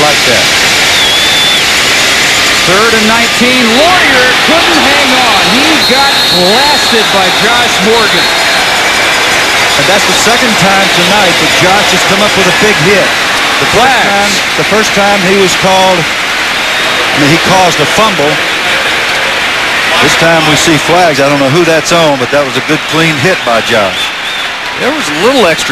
like that. 3rd and 19. Lawyer couldn't hang on. He got blasted by Josh Morgan. And that's the second time tonight that Josh has come up with a big hit. The first time he was called, he caused a fumble. This time we see flags. I don't know who that's on, but that was a good clean hit by Josh. There was a little extra